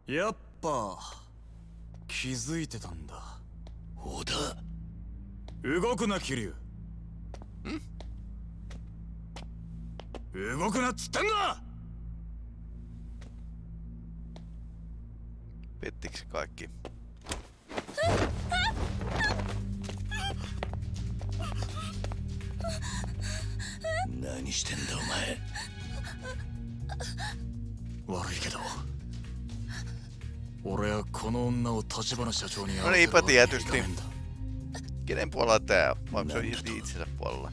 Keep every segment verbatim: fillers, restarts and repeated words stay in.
やっぱ気づいてたんだ。 織田。 動くな桐生。動くなっつってんだ。 Pettikö kaikki? Naniしてんだお前。 悪いけど俺はこの女を橘社長に No niinpä tietysti. Kenen puolella tää on? Vai onko se irti itsensä puolella?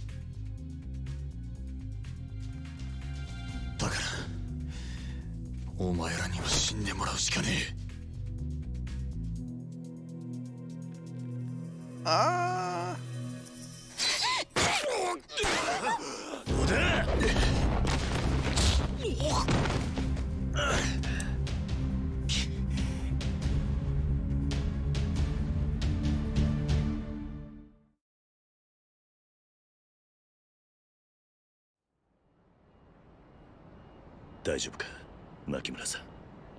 だからお前らには死んでもらうしかねえ。 ああ。 どうだ。 大丈夫か牧村さん。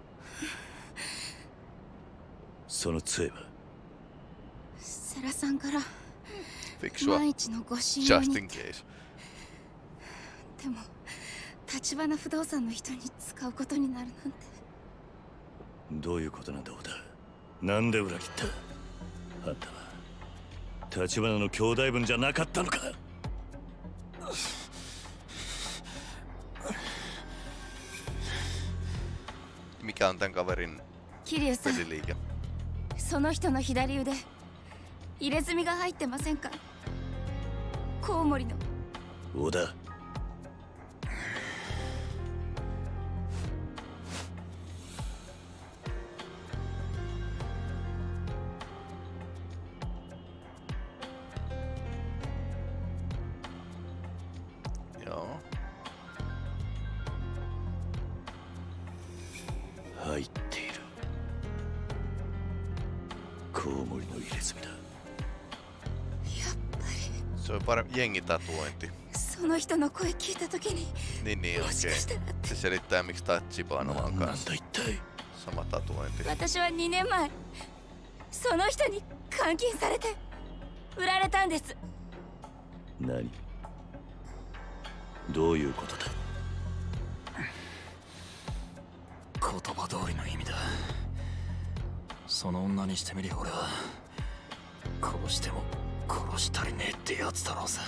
その杖は世良さんから Fiksua. 万一のご信用 Just に。 in case. でも橘不動産の人に使うことになるなんて。 どういうことなんだ織田。なんで裏切った。あんたは橘の兄弟分じゃなかったのか。 Mikä on tän kaverin 桐生さん、 peliliike? その人の左腕入れ墨が入ってませんか。コウモリの。 織田。 Joo. 入っている。コウモリの入れ墨だ。 やっぱり Se on parempi jengitatuointi. その人の声聞いた時に Niin niin もしか okei. したらって。 Se selittää miksi Tachibana on なんなん kanssa だ一体。 sama tatuointi. 私はにねんまえその人に監禁されて売られたんです。 何。どういうことだ。 言葉通りの意味だ。その女にしてみりゃ俺は殺しても殺したりねえってやつだろうさ。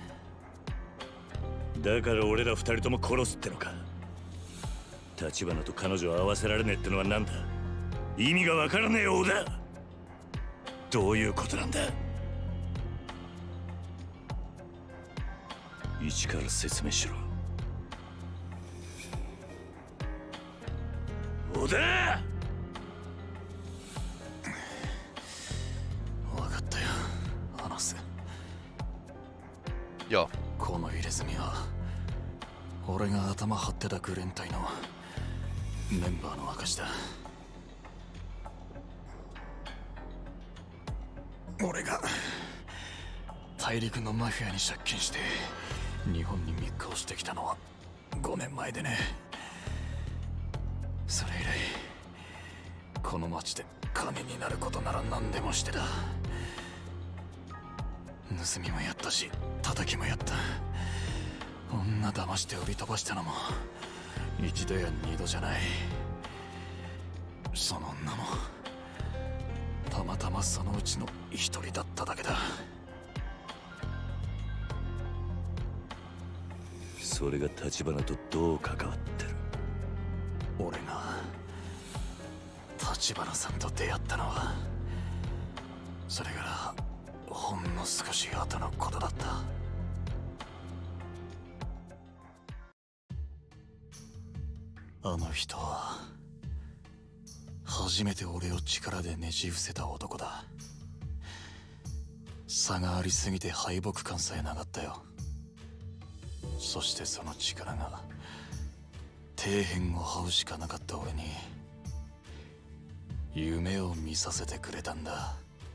だから俺ら二人とも殺すってのか。橘と彼女を合わせられねえってのは何だ。意味がわからねえよ織田。どういうことなんだ。一から説明しろ織田。 分かったよ、話す。 Joo. この入れ墨は俺が頭張ってたグレン隊のメンバーの証だ。俺が大陸のマフィアに借金して日本に密航してきたのはごねんまえでね。それ以来この町で金になることなら何でもしてた。盗みもやったし叩きもやった。女騙して売り飛ばしたのも一度や二度じゃない。その女もたまたまそのうちの一人だっただけだ。 それが橘とどう関わってる。 俺が橘さんと出会ったのはそれからほんの少し後のことだった。あの人は初めて俺を力でねじ伏せた男だ。差がありすぎて敗北感さえなかったよ。そしてその力が底辺を這うしかなかった俺に夢を見させてくれたんだ。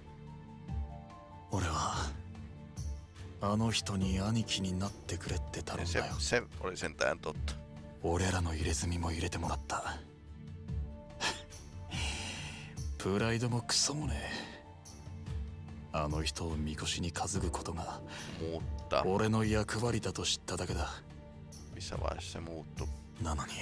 俺はあの人に兄貴になってくれって頼ん Se, だよ。 se oli sentään totta. 俺らの入れ墨も入れてもらった。 プライドもクソもねえ。あの人をみこしに担ぐことが Mutta 俺の役割だと知っただけだ。 missä vaiheessa se muuttui? なのに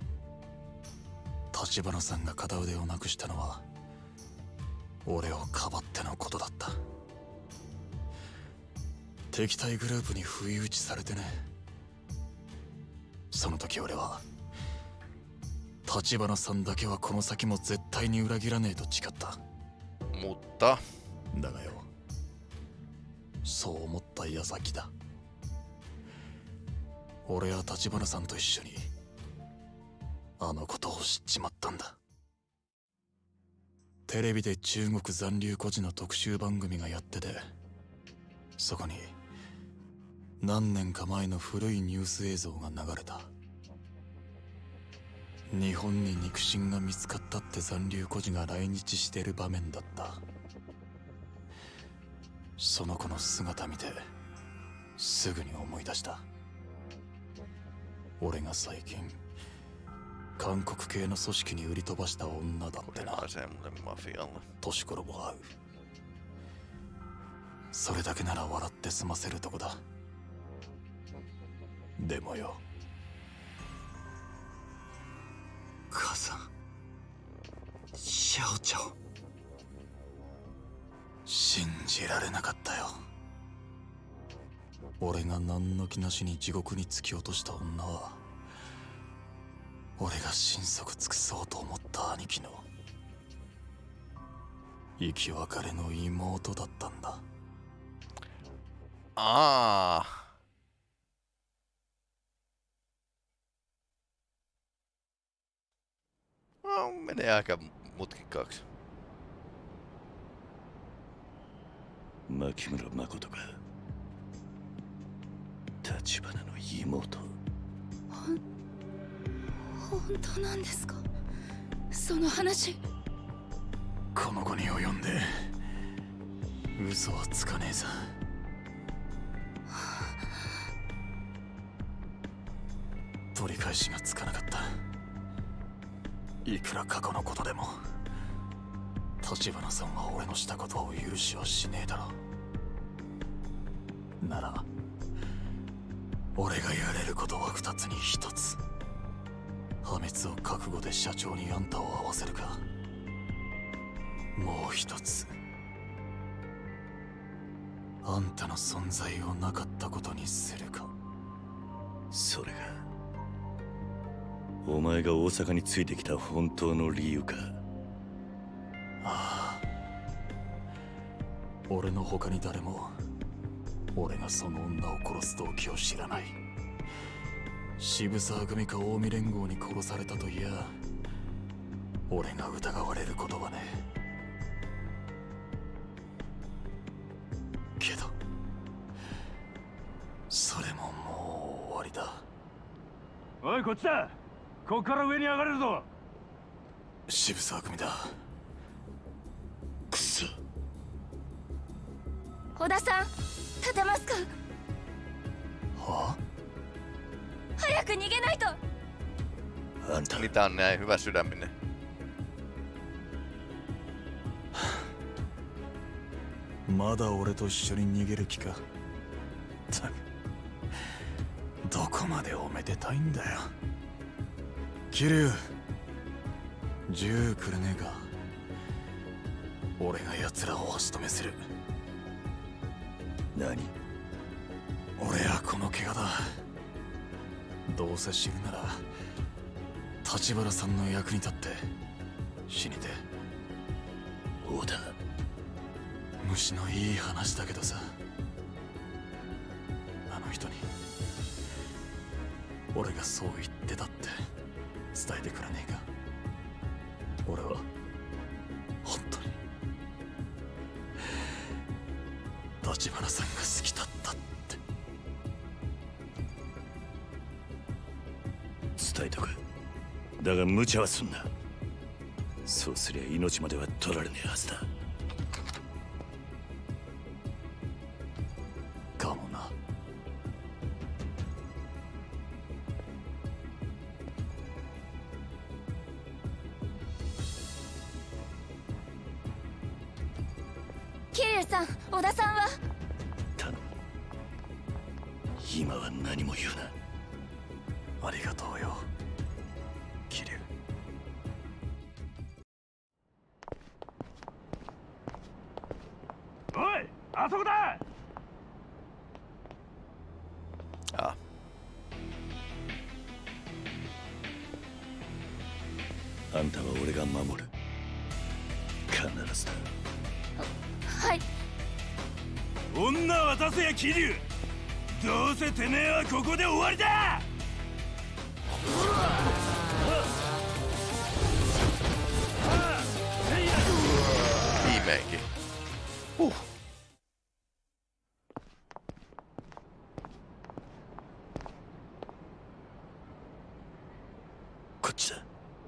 立花さんが片腕をなくしたのは俺をかばってのことだった。敵対グループに不意打ちされてね。その時俺は立花さんだけはこの先も絶対に裏切らねえと誓った。 Mutta だがよ、そう思った矢先だ。俺は立花さんと一緒にあのことを知っちまったんだ。テレビで中国残留孤児の特集番組がやってて、そこに何年か前の古いニュース映像が流れた。日本に肉親が見つかったって残留孤児が来日してる場面だった。その子の姿見てすぐに思い出した。俺が最近韓国系の組織に売り飛ばした女だってな。 asemulle mafialle. 年頃も合う。それだけなら笑って済ませるとこだ。でもよ、母さん、シャオちゃん、信じられなかったよ。俺が何の気なしに地獄に突き落とした女は俺が心底尽くそうと思った兄貴の生き別れの妹だったんだ。 ああ。No, menee aika mutkikkaaksi. 牧村誠か。立花の妹。 ほん本当なんですか、その話。 この子に及んで嘘はつかねえさ。取り返しがつかなかった。いくら過去のことでも立花さんは俺のしたことを許しはしねえだろう。なら俺がやれることは二つに一つ。破滅を覚悟で社長にあんたを会わせるか、もう一つあんたの存在をなかったことにするか。 それがお前が大阪についてきた本当の理由か。 ああ、俺の他に誰も俺がその女を殺す動機を知らない。渋沢組か近江連合に殺されたといや俺が疑われることはね。けどそれももう終わりだ。 おいこっちだ。ここから上に上がれるぞ。 渋沢組だ。くそ。 小田さん、立てますか。 はあ、 早く逃げないと。 あんた Mitä on näin hyvä sydäminen? まだ俺と一緒に逃げる気か。たくどこまでおめでたいんだよ。桐生、銃くれねえか。俺が奴らを足止めする。 何。 俺はこの怪我だ。どうせ死ぬなら立花さんの役に立って死にて。 王だ。 虫のいい話だけどさ、あの人に俺がそう言ってたって伝えてくれねえか。俺は本当に立花さんが好きだったって。 伝えとく。だが無茶はすんな。そうすりゃ命までは取られねえはずだ。 かもな。 さん、織田さんは。 頼む、今は何も言うな。 ありがとうよ桐生。 おい、あそこだ。 あ、 あんたは俺が守る。必ずだ。 はい。 女渡せや桐生。どうせてめえはここで終わりだ。 viimeinkin. Huh. こっちだ。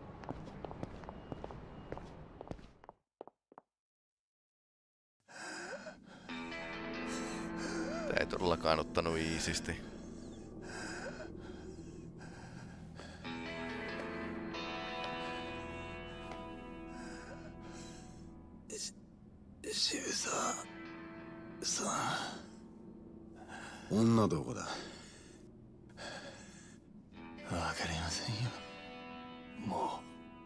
Tää ei todellakaan ottanut iisisti. 渋沢さん、女どこだ。わかりませんよ。も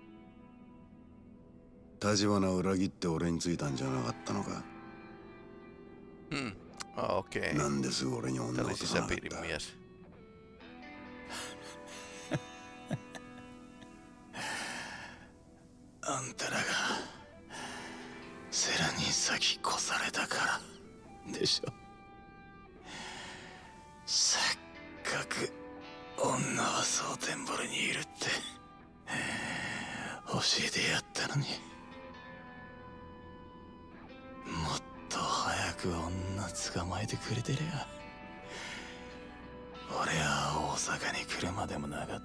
う立花を裏切って俺についたんじゃなかったのか。 Hmm. Ah, okei. Okay. なんですぐ俺に女を Tämä oli 渡さなかった。 sisäpiirin mies. あんたらがセラに先越されたからでしょ。せっかく女は蒼天堀にいるって教えてやったのに、もっと早く女捕まえてくれてりゃ俺は大阪に来るまでもなかった。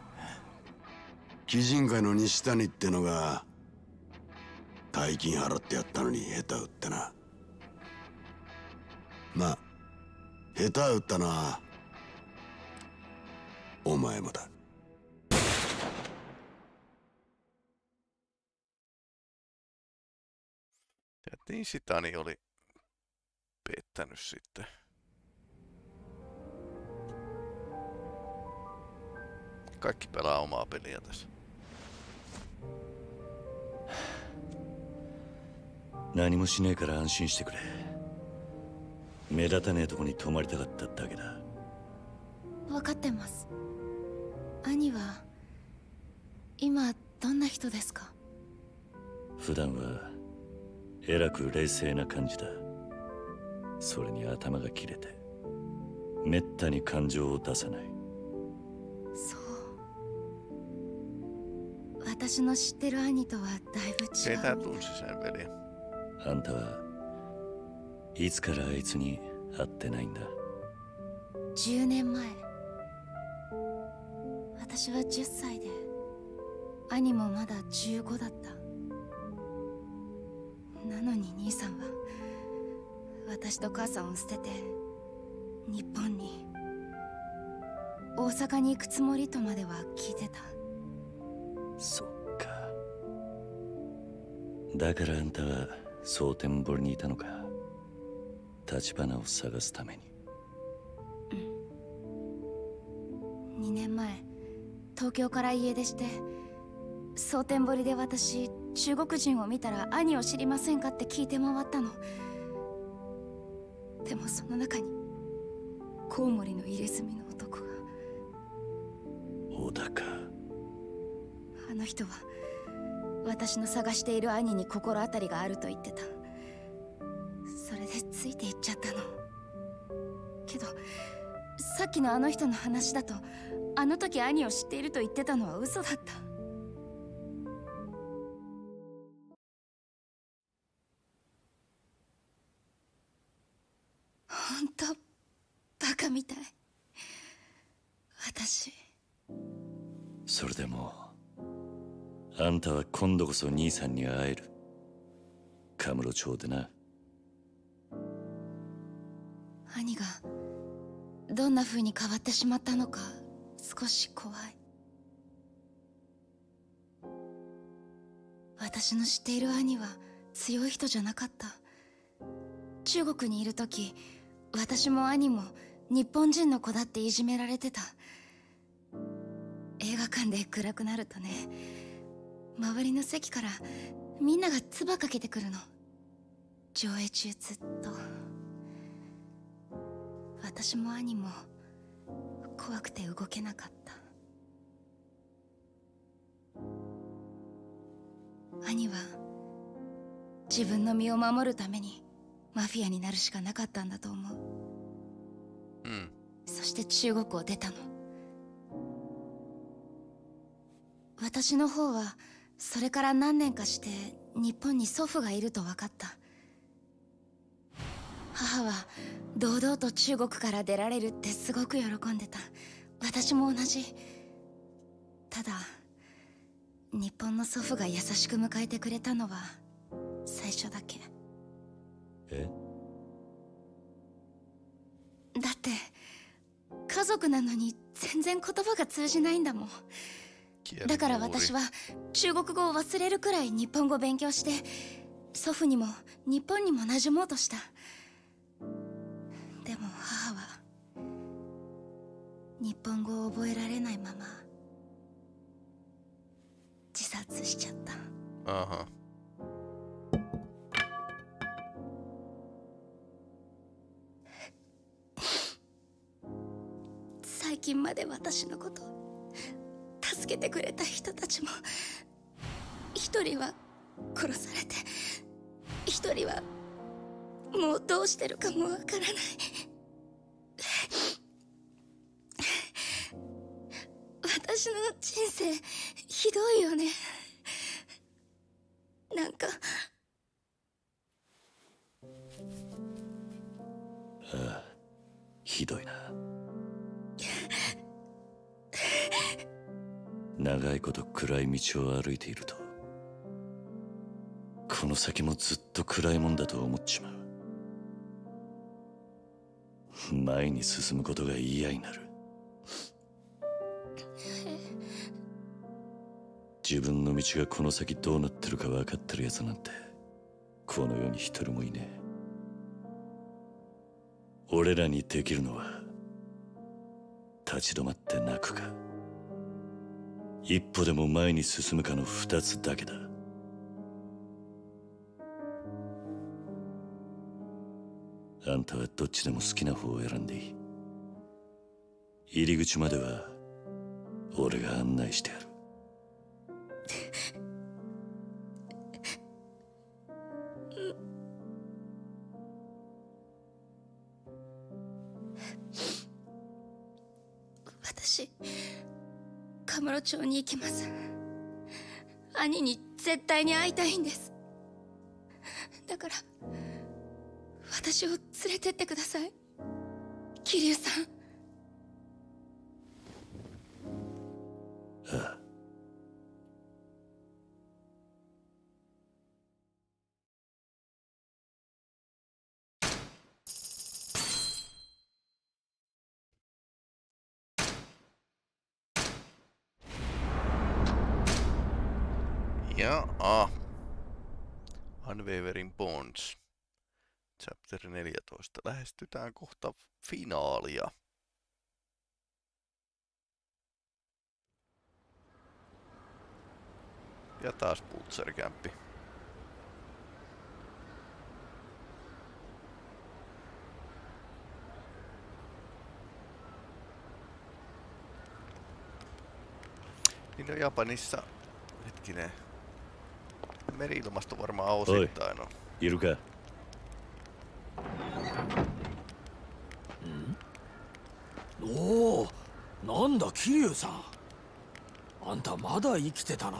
鬼人会の西谷ってのが大金払ってやったのに下手打ってな。まあ下手打ったのはお前もだ。 Niin Sitani oli pettänyt sitten. Kaikki pelaa omaa peliä tässä. 何もしねえから安心してくれ。目立たねえとこに泊まりたかっただけだ。 分かってます。兄は今どんな人ですか？ 普段はえらく冷静な感じだ。それに頭が切れてめったに感情を出さない。 そう。私の知ってる兄とはだいぶ違う。 Keitä tunsi sen veliä? あんたはいつからあいつに会ってないんだ？ じゅうねんまえ。私はじゅっさいで兄もまだじゅうごだった。なのに兄さんは私と母さんを捨てて日本に、大阪に行くつもりとまでは聞いてた。 そっか。だからあんたは蒼天堀にいたのか。立花を探すために。 うん。にねんまえ東京から家出して蒼天堀で私中国人を見たら兄を知りませんかって聞いて回ったの。でもその中にコウモリの入れ墨の男が。 小田か。 あの人は私の探している兄に心当たりがあると言ってた。それでついていっちゃったの。けどさっきのあの人の話だとあの時兄を知っていると言ってたのは嘘だった。ほんとバカみたい私。 それでもあんたは今度こそ兄さんに会える。カムロ町でな。 兄がどんな風に変わってしまったのか少し怖い。私の知っている兄は強い人じゃなかった。 中国にいる時、私も兄も日本人の子だっていじめられてた。映画館で暗くなるとね、周りの席からみんなが唾かけてくるの。上映中ずっと。私も兄も怖くて動けなかった。兄は自分の身を守るためにマフィアになるしかなかったんだと思う。 うん。 そして中国を出たの。私の方はそれから何年かして日本に祖父がいると分かった。母は堂々と中国から出られるってすごく喜んでた。私も同じ。ただ日本の祖父が優しく迎えてくれたのは最初だけ。 え？ だって家族なのに全然言葉が通じないんだもん。だから私は中国語を忘れるくらい日本語を勉強して祖父にも日本にも馴染もうとした。でも母は日本語を覚えられないまま自殺しちゃった。 あは。 最近まで私のこと助けてくれた人たちも一人は殺されて一人はもうどうしてるかもわからない。私の人生ひどいよね。なんかああ、ひどいな。長いこと暗い道を歩いているとこの先もずっと暗いもんだと思っちまう。前に進むことが嫌になる。自分の道がこの先どうなってるか分かってるやつなんてこの世に一人もいねえ。俺らにできるのは立ち止まって泣くか一歩でも前に進むかの二つだけだ。あんたはどっちでも好きな方を選んでいい。入り口までは俺が案内してやる。 私カムロ町に行きます。兄に絶対に会いたいんです。だから私を連れてってください、桐生さん。 ああ。 Ja, a. Unwavering Bonds. Chapter neljätoista. Lähestytään kohta finaalia. Ja taas Butcher-kämppi. Niin on Japanissa. Hetkinen. Meri-ilmasto varmaan osittain on. いるか。 おお、なんだ桐生さん。あんたまだ生きてたな。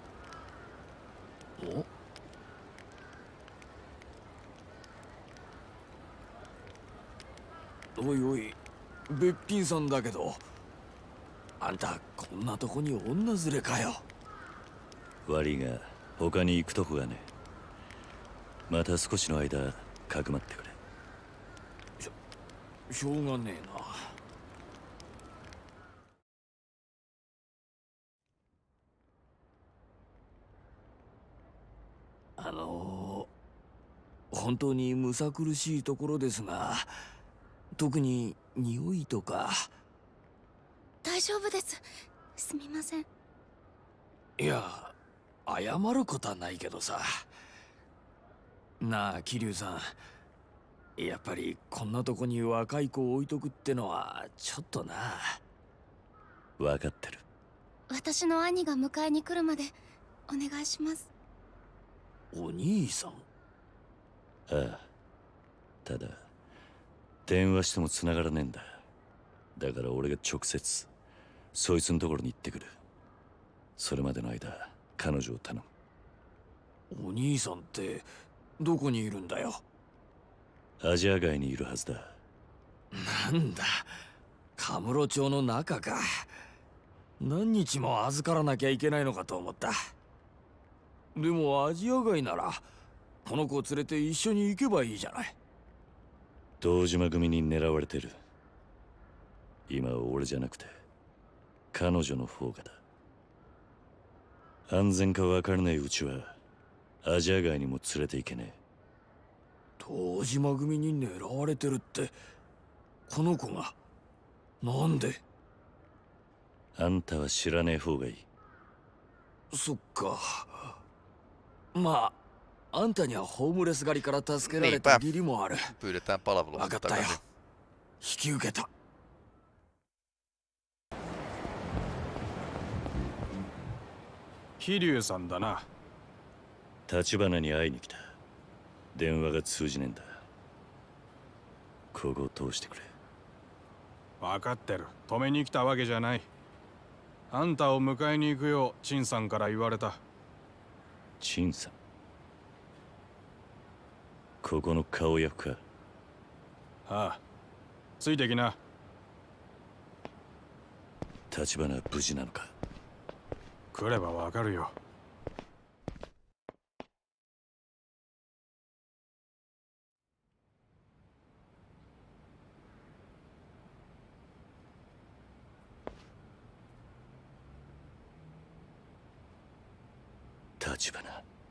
おおいおい、べっぴんさんだけどあんたこんなとこに女連れかよ。 悪いが他に行くとこがね。また少しの間かくまってくれ。 しょしょうがねえな。あのー、 本当にむさ苦しいところですが、特に匂いとか。 大丈夫です。すみません。 いや、謝ることはないけどさ。なあ桐生さん、やっぱりこんなとこに若い子を置いとくってのはちょっとな。 分かってる。 私の兄が迎えに来るまでお願いします。 お兄さん？ ああ、ただ電話しても繋がらねえんだ。だから俺が直接そいつのところに行ってくる。それまでの間彼女を頼む。お兄さんってどこにいるんだよ？ アジア街にいるはずだ。 なんだ、カムロ町の中か。何日も預からなきゃいけないのかと思った。でもアジア街ならこの子を連れて一緒に行けばいいじゃない。 堂島組に狙われてる。今は俺じゃなくて彼女の方がだ。安全か分からないうちはアジア街にも連れて行けねえ。 堂島組に狙われてるって、この子が？なんで？ あんたは知らねえ方がいい。 そっか。まあ、あんたにはホームレス狩りから助けられた義理もある。 Pyydetään palvelua. 分かったよ。引き受けた。 桐生さんだな。 立花に会いに来た。電話が通じねえんだ。ここを通してくれ。 分かってる。止めに来たわけじゃない。あんたを迎えに行くよう陳さんから言われた。 陳さん？ここの顔役か？ ああ、ついてきな。 立花は無事なのか？ 来ればわかるよ。 立花。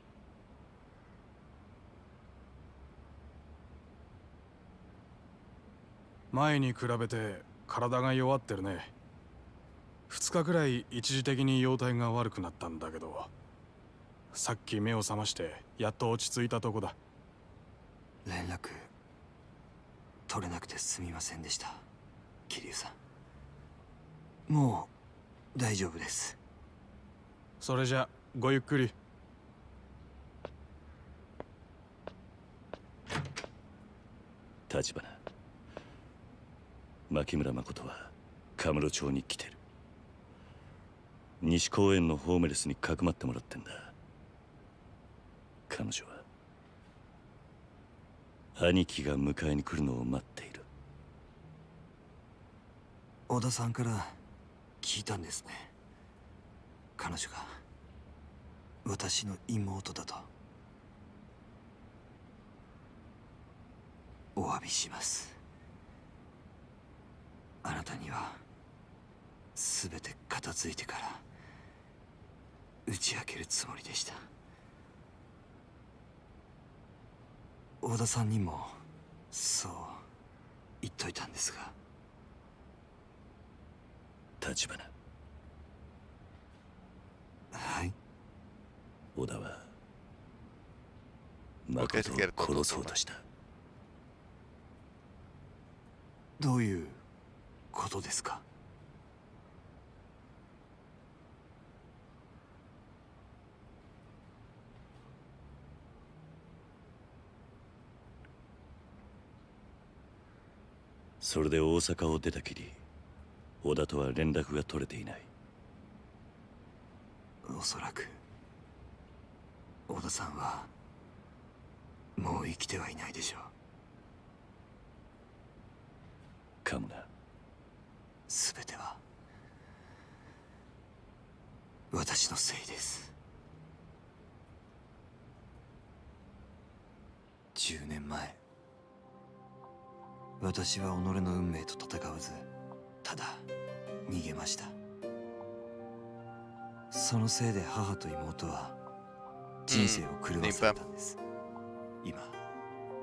前に比べて体が弱ってるね。二日くらい一時的に容体が悪くなったんだけど、さっき目を覚ましてやっと落ち着いたとこだ。 連絡取れなくてすみませんでした、桐生さん。もう大丈夫です。 それじゃごゆっくり。 立花、牧村誠はカムロ町に来てる。西公園のホームレスにかくまってもらってんだ。彼女は兄貴が迎えに来るのを待っている。 小田さんから聞いたんですね。彼女が私の妹だと。お詫びします。あなたには全て片付いてから打ち明けるつもりでした。小田さんにもそう言っといたんですが。 立花。 はい。 小田は誠を殺そうとした。 どういうことですか？ それで大阪を出たきり、小田とは連絡が取れていない。 おそらく小田さんはもう生きてはいないでしょう。 かもな。 全ては私のせいです。じゅうねんまえ、私は己の運命と戦わずただ逃げました。そのせいで母と妹は人生を狂わされたんです。今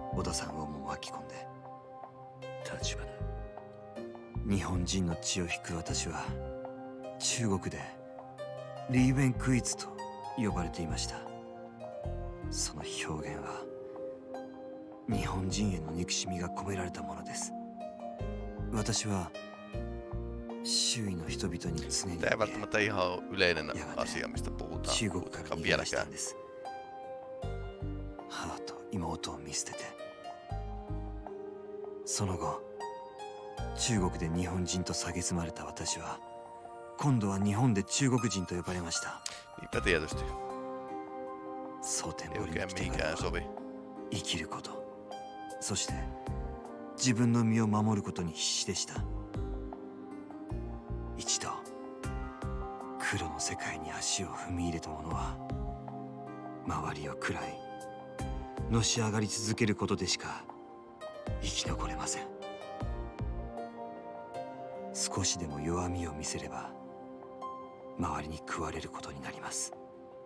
織田さんをも巻き込んで。 立花、 日本人の血を引く私は中国でリーベンクイツと呼ばれていました。その表現は日本人への憎しみが込められたものです。私は周囲の人々に常に Tämä ei välttämättä ihan yleinen asia, mistä puhutaan 中国から逃げ出したんです。母と妹を見捨てて、その後中国で日本人と蔑まれた私は今度は日本で中国人と呼ばれました。 Niinpä tietysti. 蒼天 Ei 堀に oikein 来てから mihinkään は sovi. 生きること、そして自分の身を守ることに必死でした。一度黒の世界に足を踏み入れた者は周りを喰らいのし上がり続けることでしか生き残れません。少しでも弱みを見せれば周りに食われることになります。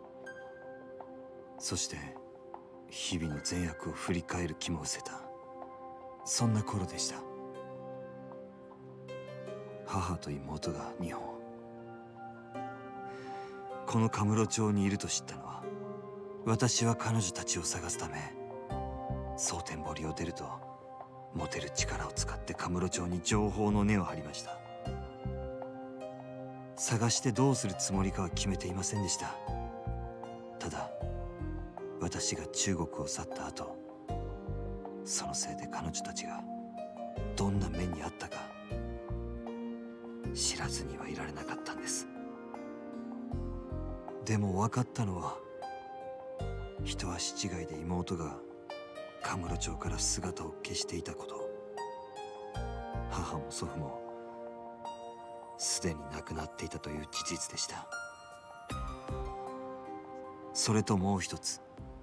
そして日々の善悪を振り返る気も失せた、そんな頃でした。母と妹が日本、このカムロ町にいると知ったのは、私は彼女たちを探すため蒼天堀を出ると持てる力を使ってカムロ町に情報の根を張りました。探してどうするつもりかは決めていませんでした。ただ私が中国を去った後、そのせいで彼女たちがどんな目にあったか知らずにはいられなかったんです。でも分かったのは、一足違いで妹がカムロ町から姿を消していたこと。母も祖父もすでに亡くなっていたという事実でした。それともう一つ、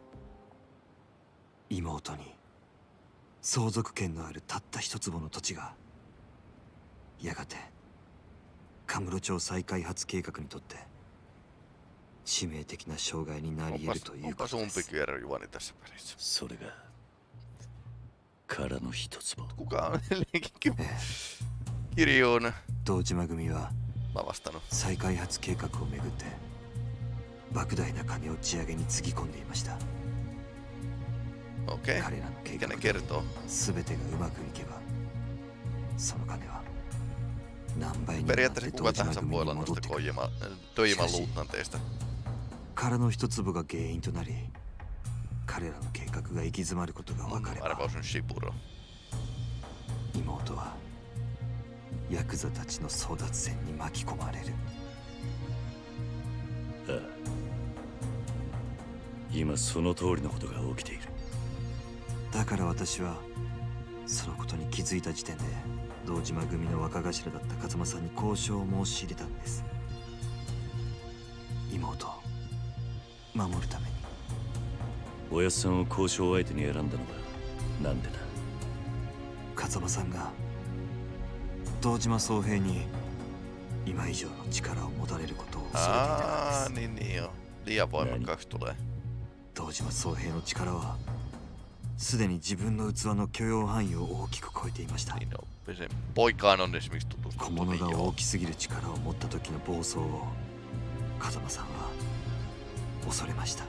妹に相続権のあるたった一坪の土地がやがてカムロ町再開発計画にとって致命的な障害になり得るということです。 Onpas umpikyörä juoni tässä pelissä. それが殻の一つも。 Kuka on edelleenkin Kirjoon 堂島組は lavastanut. 再開発計画をめぐって莫大な金を地上げにつぎ込んでいました。 Okei. 彼らの計 Mikä 画 ne kertoo? 全てがうまくいけば、その金は何倍にもなって Periaatteessa 堂 kuka 島 tahansa 組 voi に olla 戻っ noista てくる。 Kojima, Toiman luutnanteista. 殻の一粒が原因となり、彼らの計画が行き詰まることが分かれば、 Arvaus on Shiburo. 妹はヤクザたちの争奪戦に巻き込まれる。 ああ、今その通りのことが起きている。 だから私はそのことに気づいた時点で堂島組の若頭だった風間さんに交渉を申し入れたんです。妹を守るために。 おやっさんを交渉相手に選んだのはなんでだ。 風間さんが堂島宗平に今以上の力を持たれることを恐れていたからです。 Aa, niin niin joo. Liian voimakkaaksi tulee. 堂島宗平の力はすでに自分の器の許容範囲を大きく超えていました。 Niin no, se poikaan on esimerkiksi 小 tutustunut 物 niin が joo. 大きすぎる力を持った時の暴走を風間さんは恐れました。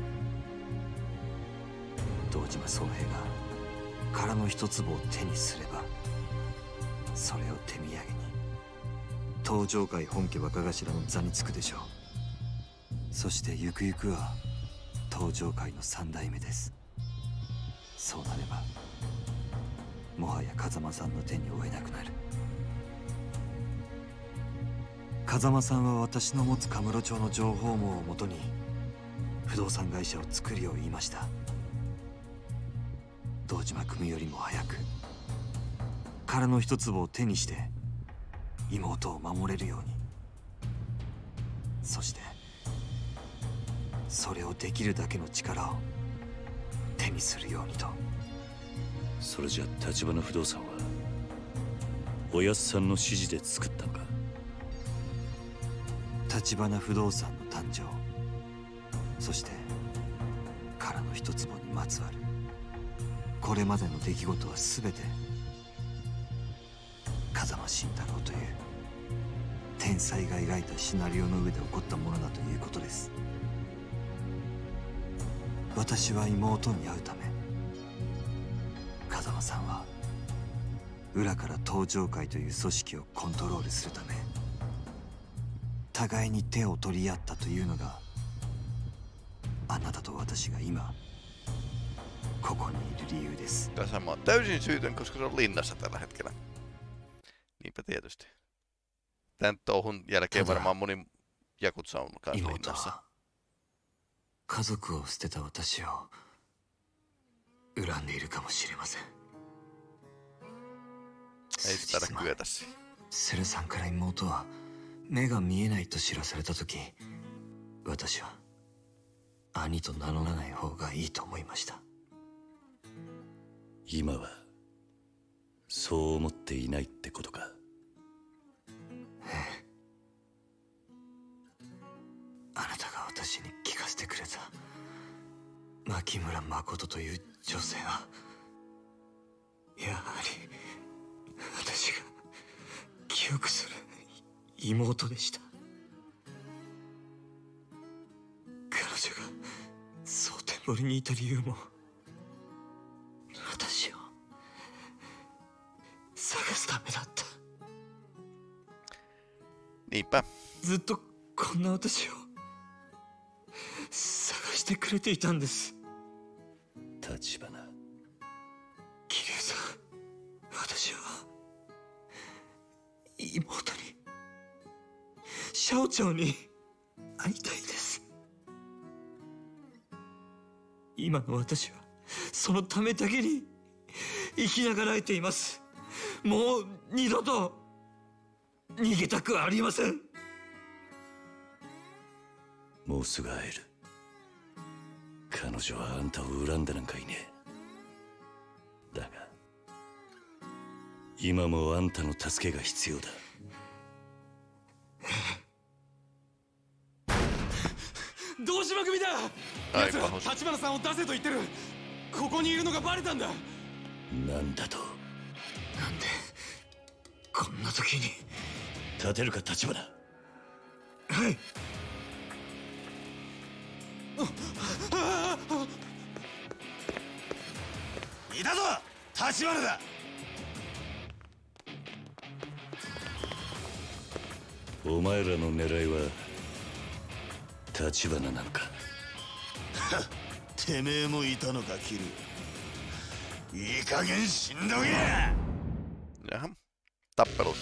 堂島宗平が殻の一粒を手にすれば、それを手土産に東上界本家若頭の座につくでしょう。そしてゆくゆくは東上界の三代目です。そうなればもはや風間さんの手に負えなくなる。風間さんは私の持つカムロ町の情報網をもとに不動産会社を作るよう言いました。堂島組よりも早く殻の一粒を手にして妹を守れるように、そしてそれをできるだけの力を手にするようにと。 それじゃ立花不動産はおやっさんの指示で作ったのか。 立花不動産の誕生、そして殻の一坪にまつわるこれまでの出来事は全て風間慎太郎という天才が描いたシナリオの上で起こったものだということです。私は妹に会うため、風間さんは裏から東上会という組織をコントロールするため互いに手を取り合ったというのが、あなたと私が今ここにいる理由です。 Kasama on täysin syytön, koska se on linnassa tällä hetkellä. Niinpä tietysti. Tän touhun jälkeen varmaan moni Jakutsa on kanssa linnassa. 家族を捨てた私を恨んでいるかもしれません。 Ei se taida kyetä siihen. セルさんから妹は目が見えないと知らされた時、私は兄と名乗らない方がいいと思いました。 今はそう思っていないってことか。 ええ。あなたが私に聞かせてくれた牧村誠という女性は、やはり私が記憶する妹でした。彼女が蒼天堀にいた理由も、私を探すためだった。 Niinpä. ずっとこんな私を探してくれていたんです。 立花。 桐生さん、私は妹に、シャオチャオに会いたいです。今の私はそのためだけに生きながらえています。もう二度と逃げたくありません。 もうすぐ会える。彼女はあんたを恨んでなんかいねえ。だが今もあんたの助けが必要だ。 同島組だ。 はい奴ら立花さんを出せと言ってる。ここにいるのがバレたんだ。 なんだと。 なんでこんな時に。 立てるか立花。 はい。 いたぞ立花だ。 お前らの狙いは立花なのか。 てめえもいたのかキル。いい加減死んどけ。 Jaha. Tappelut.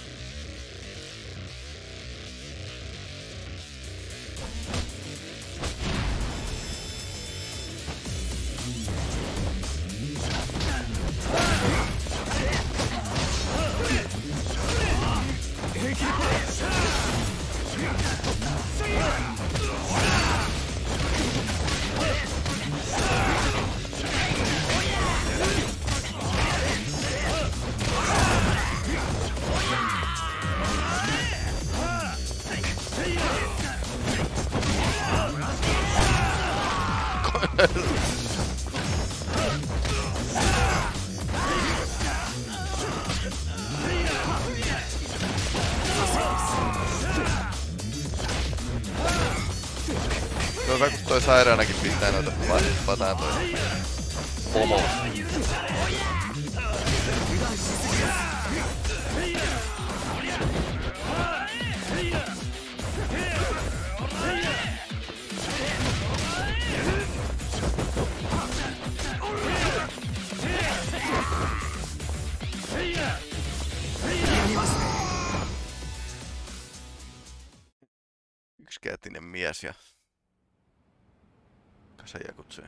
Hyvä, kun toi sairaanakin pitää noita vataan toi pomo. Yksikätinen mies ja Kasaja kutsuu.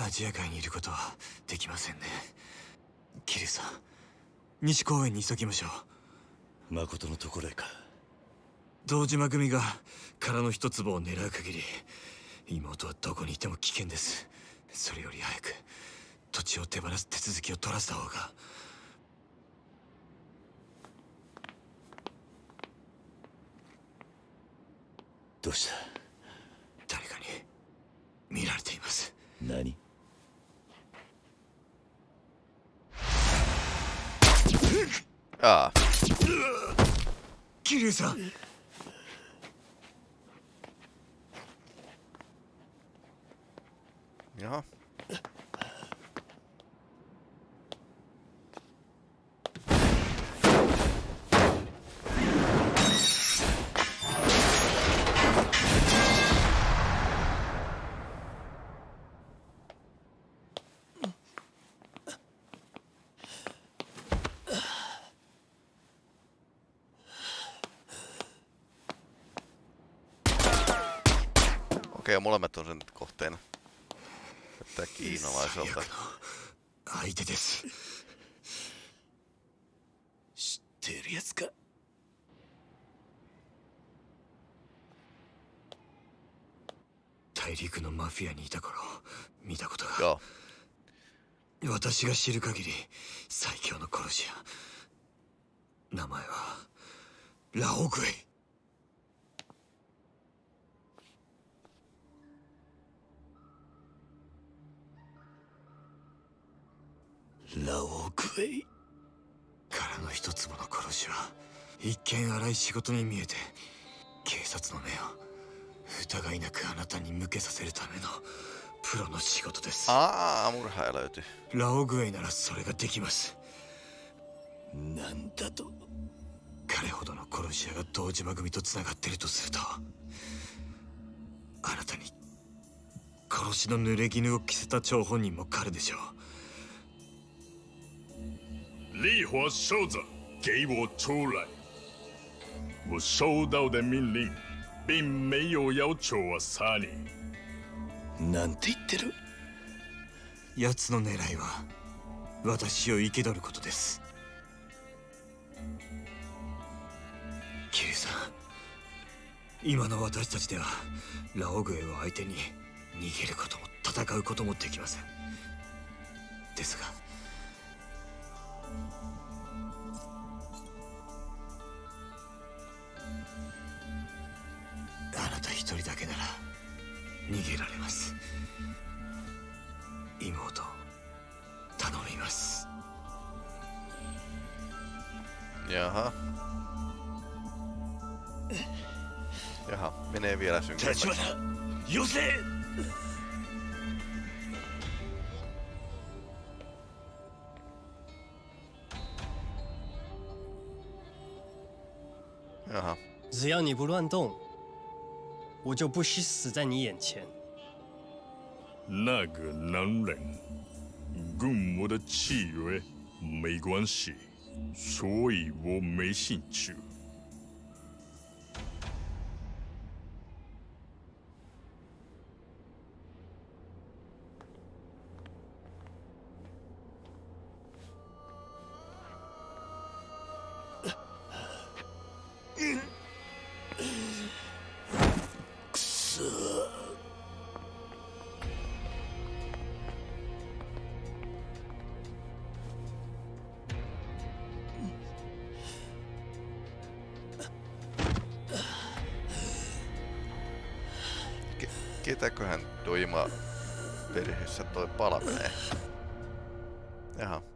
アジア界にいることはできませんね。キリュウさん、西公園に急ぎましょう。 誠のところへか。 堂島組が殻の一粒を狙う限り、妹はどこにいても危険です。それより早く土地を手放す手続きを取らせた方が。 どうした？ 誰かに見られています。 何？ ああ。 キリュウさん。 Jaha. Okei, molemmat on sen kohteena. Näyttää kiinalaiselta. 相手です。 知っているやつか。 大陸のマフィアにいた頃見たことが。 Joo. 私が知る限り最強の殺し屋。名前はラオグエイ。 ラオグエイ。 殻の一粒の殺しは一見荒い仕事に見えて、警察の目を疑いなくあなたに向けさせるためのプロの仕事です。 ああ、murhaaja löytyi. ラオグエイならそれができます。 なんだと？ 彼ほどの殺し屋が堂島組とつながっているとすると、あなたに殺しの濡れ衣を着せた張本人も彼でしょう。 烈火守者，给我出来！我收到的命令，并没有要求我杀你。 なんて言ってる？ 奴の狙いは私を生け捕ることです。キリュウさん、今の私たちではラオグエを相手に逃げることも戦うこともできません。ですがあなた一人だけなら逃げられます。妹、頼みます。 Jaha. Jaha, menee vielä synkemmäksi. Jaha. 只要你不乱动，我就不惜死在你眼前。 那个男人跟我的契约没关系，所以我没兴趣。 Ketäköhän Doima perheessä toi palvelee? Jaha.